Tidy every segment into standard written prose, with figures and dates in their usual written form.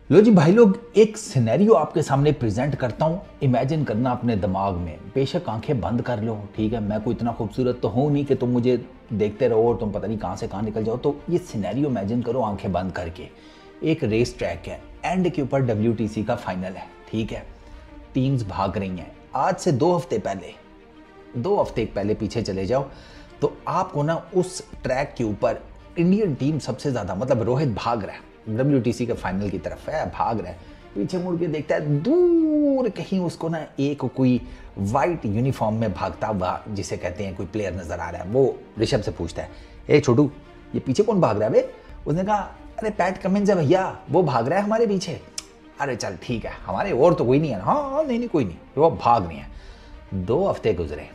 लो जी भाई लोग, एक सिनेरियो आपके सामने प्रेजेंट करता हूँ। इमेजिन करना अपने दिमाग में, बेशक आंखें बंद कर लो, ठीक है। मैं कोई इतना खूबसूरत तो हूँ नहीं कि तुम मुझे देखते रहो और तुम पता नहीं कहाँ से कहाँ निकल जाओ। तो ये सिनेरियो इमेजिन करो आंखें बंद करके। एक रेस ट्रैक है, एंड के ऊपर WTC का फाइनल है, ठीक है। टीम्स भाग रही हैं। आज से 2 हफ्ते पहले, 2 हफ्ते पहले पीछे चले जाओ, तो आपको ना उस ट्रैक के ऊपर इंडियन टीम सबसे ज़्यादा, मतलब रोहित भाग रहा है, WTC के फाइनल की तरफ है, भाग रहा है। पीछे मुड़ के देखता है, दूर कहीं उसको ना एक कोई वाइट यूनिफॉर्म में भागता हुआ, जिसे कहते हैं कोई प्लेयर नजर आ रहा है। वो ऋषभ से पूछता है, ए छोटू, ये पीछे कौन भाग रहा है बे? उसने कहा, अरे पैट कमिंस है भैया, वो भाग रहा है हमारे पीछे। अरे चल ठीक है, हमारे और तो कोई नहीं है। हाँ हाँ, नहीं नहीं कोई नहीं, वो भाग नहीं है। 2 हफ्ते गुजरे,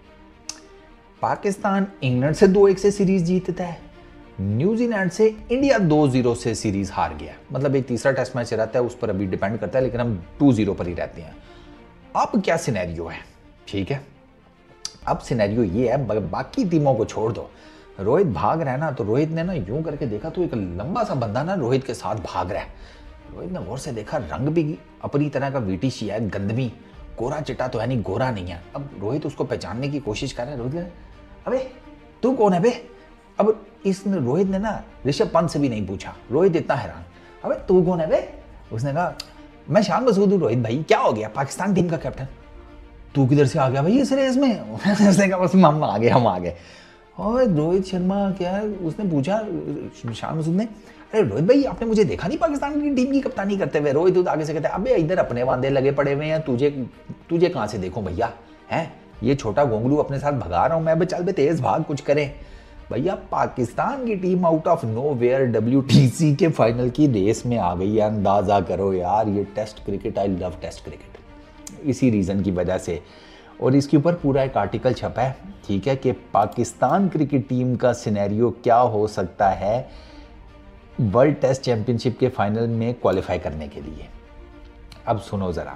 पाकिस्तान इंग्लैंड से 2-1 से सीरीज जीतता है, न्यूजीलैंड से इंडिया 2-0 से सीरीज हार गया। मतलब एक तीसरा टेस्ट मैच रहता है, उस पर अभी डिपेंड करता है, लेकिन हम 2-0 पर ही रहते हैं। अब क्या सिनेरियो है, ठीक है। अब सिनेरियो ये है, बाकी टीमों को छोड़ दो, रोहित भाग रहा है ना, तो रोहित ने ना यूं करके देखा तो एक लंबा सा बंदा ना रोहित के साथ भाग रहा है। रोहित ने गौर से देखा, रंग भी अपनी तरह का वीटिश है, गंदमी, गोरा चिट्टा तो है नहीं, गोरा नहीं है। अब रोहित उसको पहचानने की कोशिश कर रहा है। रोहित ने, अबे तू कौन है बे? अब इस रोहित ने ना ऋषभ पंत से भी नहीं पूछा। रोहित इतना हैरान, अबे तू कौन है बे? उसने कहा, मैं शान मसूद हूँ। रोहित भाई क्या हो गया? पाकिस्तान टीम का कैप्टन। तू किधर से आ गया भाई इस रेस में? उसने कहा, बस हम आ गए। और रोहित शर्मा क्या है, उसने पूछा शान मसूद ने, अरे रोहित भाई आपने मुझे देखा नहीं पाकिस्तान की टीम की कप्तानी करते हुए? रोहित आगे से कहते हैं, अबे इधर अपने वादे लगे पड़े हुए हैं, तुझे तुझे कहाँ से देखो भैया, हैं ये छोटा गोंगलू अपने साथ भगा रहा हूँ मैं, चल बे तेज भाग, कुछ करें। भैया पाकिस्तान की team out of nowhere WTC के फाइनल की रेस में आ गई है। अंदाज़ा करो यार, ये test cricket, I love test cricket इसी रीज़न की वजह से। और इसके ऊपर पूरा एक आर्टिकल छपा है, ठीक है, कि पाकिस्तान क्रिकेट टीम का सिनेरियो क्या हो सकता है वर्ल्ड टेस्ट चैंपियनशिप के फाइनल में क्वालिफाई करने के लिए। अब सुनो ज़रा,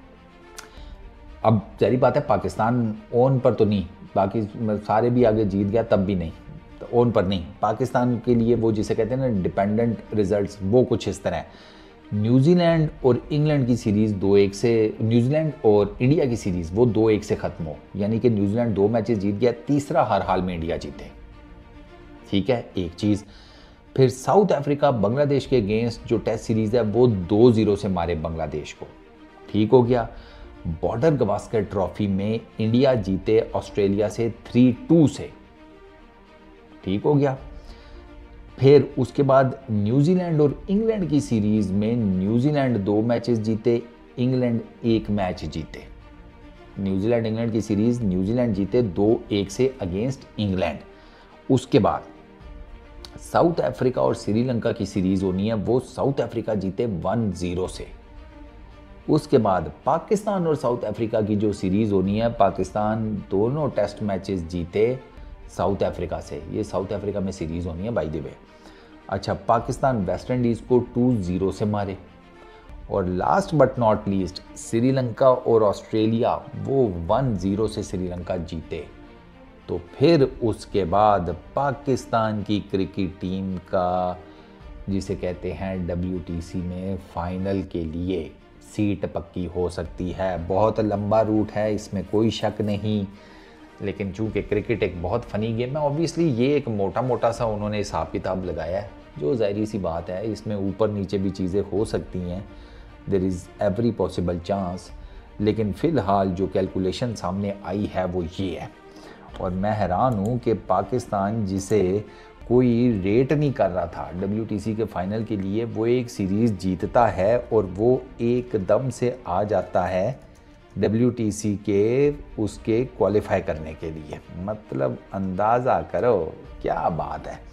अब जारी बात है, पाकिस्तान ओन पर तो नहीं, बाकी सारे भी आगे जीत गया तब भी नहीं, तो ओन पर नहीं, पाकिस्तान के लिए वो जिसे कहते हैं ना डिपेंडेंट रिजल्ट्स, वो कुछ इस तरह है। न्यूजीलैंड और इंग्लैंड की सीरीज़ 2-1 से, न्यूजीलैंड और इंडिया की सीरीज़ वो 2-1 से ख़त्म हो, यानी कि न्यूजीलैंड 2 मैचेस जीत गया, तीसरा हर हाल में इंडिया जीते, ठीक है, एक चीज़। फिर साउथ अफ्रीका बांग्लादेश के अगेंस्ट जो टेस्ट सीरीज़ है वो 2-0 से मारे बांग्लादेश को, ठीक हो गया। बॉर्डर गवास्कर ट्रॉफी में इंडिया जीते ऑस्ट्रेलिया से 3-2 से, ठीक हो गया। फिर उसके बाद न्यूजीलैंड और इंग्लैंड की सीरीज में न्यूजीलैंड 2 मैचेस जीते, इंग्लैंड 1 मैच जीते। न्यूजीलैंड इंग्लैंड की सीरीज न्यूजीलैंड जीते 2-1 से अगेंस्ट इंग्लैंड। उसके बाद साउथ अफ्रीका और श्रीलंका की सीरीज होनी है, वो साउथ अफ्रीका जीते 1-0 से। उसके बाद पाकिस्तान और साउथ अफ्रीका की जो सीरीज होनी है, पाकिस्तान दोनों टेस्ट मैचेस जीते साउथ अफ्रीका से, ये साउथ अफ्रीका में सीरीज होनी है बाय द वे। अच्छा, पाकिस्तान वेस्ट इंडीज़ को 2-0 से मारे, और last but not least Sri Lanka और ऑस्ट्रेलिया वो 1-0 से श्रीलंका जीते। तो फिर उसके बाद पाकिस्तान की क्रिकेट टीम का जिसे कहते हैं WTC में फाइनल के लिए सीट पक्की हो सकती है। बहुत लंबा रूट है, इसमें कोई शक नहीं, लेकिन चूंकि क्रिकेट एक बहुत फ़नी गेम है, ऑब्वियसली ये एक मोटा मोटा सा उन्होंने हिसाब किताब लगाया है, जो ज़ाहिर सी बात है, इसमें ऊपर नीचे भी चीज़ें हो सकती हैं, there is every possible chance. लेकिन फ़िलहाल जो कैलकुलेशन सामने आई है वो ये है, और मैं हैरान हूँ कि पाकिस्तान जिसे कोई रेट नहीं कर रहा था WTC के फाइनल के लिए, वो एक सीरीज़ जीतता है और वो एकदम से आ जाता है WTC के उसके क्वालिफाई करने के लिए। मतलब अंदाज़ा करो क्या बात है।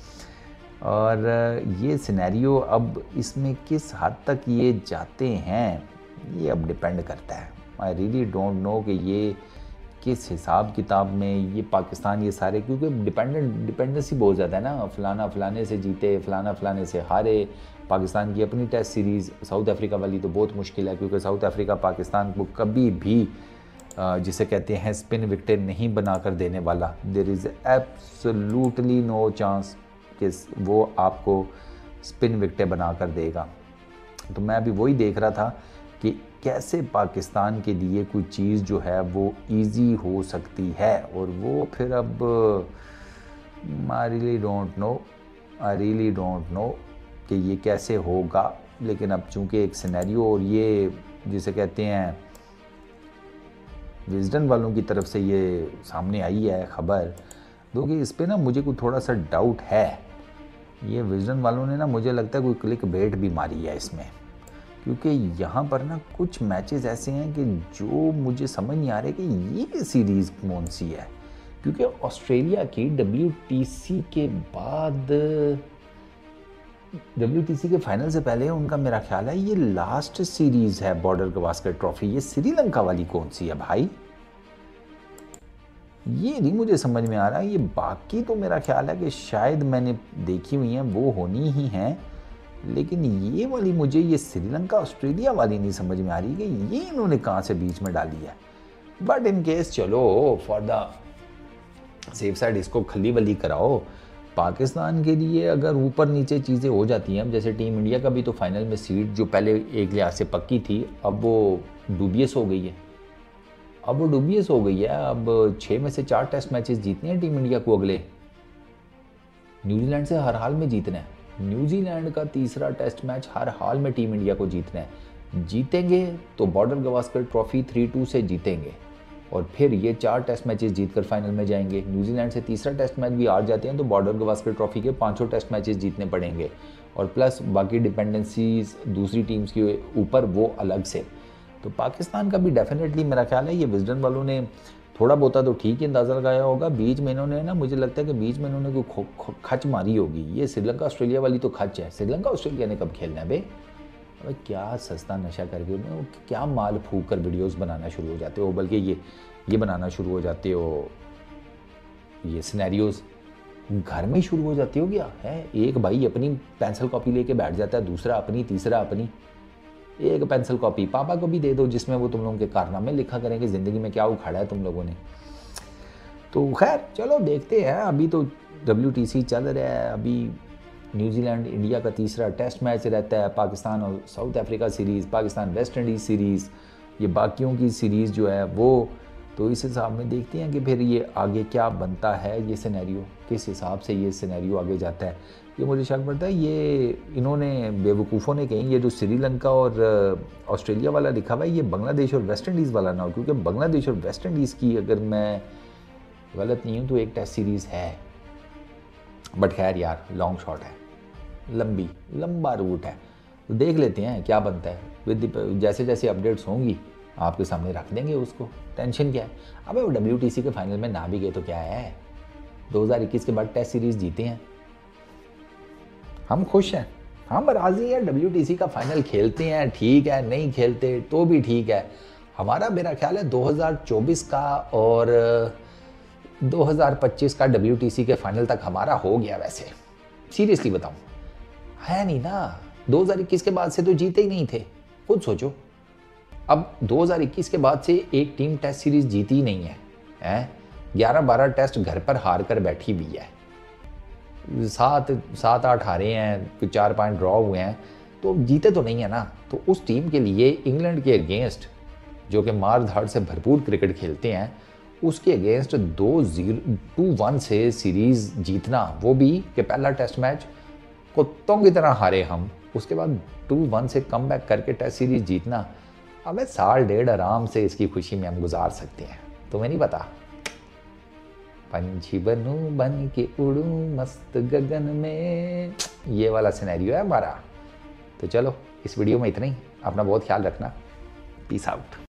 और ये सिनेरियो अब इसमें किस हद तक ये जाते हैं, ये अब डिपेंड करता है। आई रियली डोंट नो कि ये किस हिसाब किताब में ये पाकिस्तान ये सारे, क्योंकि डिपेंडेंसी बहुत ज़्यादा है ना, फलाना फलाने से जीते, फलाना फलाने से हारे। पाकिस्तान की अपनी टेस्ट सीरीज़ साउथ अफ्रीका वाली तो बहुत मुश्किल है, क्योंकि साउथ अफ्रीका पाकिस्तान को कभी भी जिसे कहते हैं स्पिन विकेट नहीं बना कर देने वाला। There is absolutely no chance कि वो आपको स्पिन विकेट बना कर देगा। तो मैं अभी वही देख रहा था कि कैसे पाकिस्तान के लिए कोई चीज़ जो है वो इजी हो सकती है, और वो फिर अब आई रियली डोंट नो कि ये कैसे होगा। लेकिन अब चूंकि एक सिनेरियो, और ये जिसे कहते हैं विजडन वालों की तरफ से ये सामने आई है खबर, क्योंकि इस पे ना मुझे कोई थोड़ा सा डाउट है। ये विजडन वालों ने ना, मुझे लगता है कोई क्लिक बेट भी मारी है इसमें, क्योंकि यहाँ पर ना कुछ मैचेस ऐसे हैं कि जो मुझे समझ नहीं आ रहे कि ये सीरीज़ कौन सी है। क्योंकि ऑस्ट्रेलिया की WTC के बाद, WTC के फाइनल से पहले उनका मेरा ख्याल है ये लास्ट सीरीज़ है बॉर्डर गवास्कर ट्रॉफी। ये श्रीलंका वाली कौन सी है भाई, ये नहीं मुझे समझ में आ रहा। ये बाकी तो मेरा ख्याल है कि शायद मैंने देखी हुई हैं, वो होनी ही हैं, लेकिन ये वाली मुझे, ये श्रीलंका ऑस्ट्रेलिया वाली नहीं समझ में आ रही कि ये इन्होंने कहाँ से बीच में डाली है। बट इन केस चलो फॉर द सेफ साइड इसको खली वली कराओ। पाकिस्तान के लिए अगर ऊपर नीचे चीज़ें हो जाती हैं, अब जैसे टीम इंडिया का भी तो फाइनल में सीट जो पहले एक लिहाज से पक्की थी, अब वो डूबियस हो गई है। अब 6 में से 4 टेस्ट मैचेस जीतने हैं टीम इंडिया को अगले। न्यूजीलैंड से हर हाल में जीतना है। न्यूजीलैंड का तीसरा टेस्ट मैच हर हाल में टीम इंडिया को जीतना है। जीतेंगे तो बॉर्डर गवास्कर ट्रॉफी 3-2 से जीतेंगे, और फिर ये 4 टेस्ट मैचेस जीतकर फाइनल में जाएंगे। न्यूजीलैंड से तीसरा टेस्ट मैच भी हार जाते हैं तो बॉर्डर गवास्कर ट्रॉफी के 5 टेस्ट मैचेस जीतने पड़ेंगे, और प्लस बाकी डिपेंडेंसीज दूसरी टीम्स के ऊपर वो अलग से। तो पाकिस्तान का भी डेफिनेटली मेरा ख्याल है ये विजडन वालों ने थोड़ा बहुत तो ठीक ही अंदाज़ा लगाया होगा। बीच में इन्होंने ना, मुझे लगता है कि बीच में इन्होंने कोई खच मारी होगी। ये श्रीलंका ऑस्ट्रेलिया वाली तो खच है। श्रीलंका ऑस्ट्रेलिया ने कब खेलना है बे? अबे क्या सस्ता नशा करके क्या माल फूक कर वीडियोस बनाना शुरू हो जाते हो, बल्कि ये बनाना शुरू हो जाते हो, ये सिनेरियोज घर में ही शुरू हो जाती हो गया है। एक भाई अपनी पेंसिल कॉपी लेके बैठ जाता है, दूसरा अपनी, तीसरा अपनी। एक पेंसिल कॉपी पापा को भी दे दो जिसमें वो तुम लोगों के कारनामे लिखा करेंगे, ज़िंदगी में क्या उखाड़ा है तुम लोगों ने। तो खैर चलो देखते हैं। अभी तो WTC चल रहा है। अभी न्यूजीलैंड इंडिया का तीसरा टेस्ट मैच रहता है, पाकिस्तान और South Africa series, Pakistan West Indies series, ये बाकियों की सीरीज़ जो है वो। तो इस हिसाब में देखते हैं कि फिर ये आगे क्या बनता है, ये सिनेरियो किस हिसाब से ये सिनेरियो आगे जाता है। ये मुझे शक पड़ता है ये इन्होंने बेवकूफ़ों ने कहीं ये जो श्रीलंका और ऑस्ट्रेलिया वाला लिखा हुआ है ये बांग्लादेश और वेस्ट इंडीज़ वाला ना हो, क्योंकि बांग्लादेश और वेस्ट इंडीज़ की अगर मैं गलत नहीं हूँ तो एक टेस्ट सीरीज़ है। बट खैर यार लॉन्ग शॉट है, लंबा रूट है, तो देख लेते हैं क्या बनता है। विद जैसे जैसे अपडेट्स होंगी आपके सामने रख देंगे उसको। टेंशन क्या है? अबे वो WTC के फाइनल में ना भी गए तो क्या है, 2021 के बाद टेस्ट सीरीज़ जीते हैं, हम खुश हैं, हम राज़ी हैं। WTC का फाइनल खेलते हैं ठीक है, नहीं खेलते तो भी ठीक है। हमारा मेरा ख्याल है 2024 का और 2025 का WTC के फाइनल तक हमारा हो गया। वैसे सीरियसली बताऊं, है नहीं ना, 2021 के बाद से तो जीते ही नहीं थे। खुद सोचो, अब 2021 के बाद से एक टीम टेस्ट सीरीज जीती ही नहीं है, 11-12 टेस्ट घर पर हार कर बैठी हुई है। 7-8 हारे हैं, 4-5 ड्रॉ हुए हैं, तो जीते तो नहीं है ना। तो उस टीम के लिए इंग्लैंड के अगेंस्ट, जो कि मार धाड़ से भरपूर क्रिकेट खेलते हैं, उसके अगेंस्ट 2-1 से सीरीज़ जीतना, वो भी कि पहला टेस्ट मैच कुत्तों की तरह हारे हम, उसके बाद 2-1 से कम बैक करके टेस्ट सीरीज़ जीतना, हमें 1.5 साल आराम से इसकी खुशी में हम गुजार सकते हैं। तुम्हें नहीं पता, पंछी बनूं बन के उड़ूं मस्त गगन में, ये वाला सिनेरियो है हमारा। तो चलो इस वीडियो में इतना ही। अपना बहुत ख्याल रखना। Peace out.